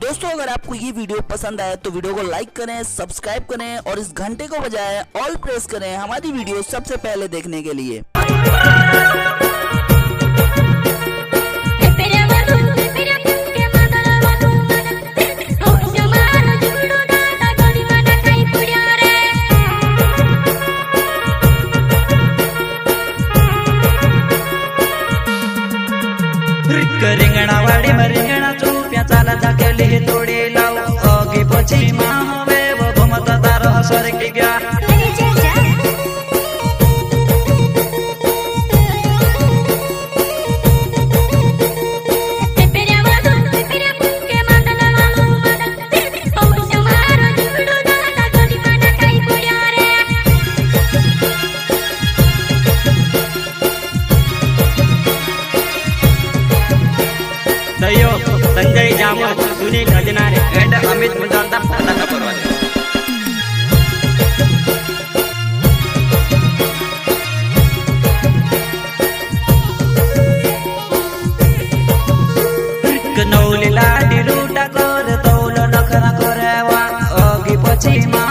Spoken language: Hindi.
दोस्तों अगर आपको ये वीडियो पसंद आए तो वीडियो को लाइक करें, सब्सक्राइब करें और इस घंटे को बजाय ऑल प्रेस करें हमारी वीडियो सबसे पहले देखने के लिए। रिंगणा वाडी रिंगणा चुप्या चाला जाकेली हे तोडे लाव अगी पछि माहवे व घुमत तार हसर के गया संजय जामत, सुनील अजनारे एंड अमित मुजाद्दा पताका परवाले। कनौली लाडी रूटा कर तौल नखरा करेवा अगी पछि मा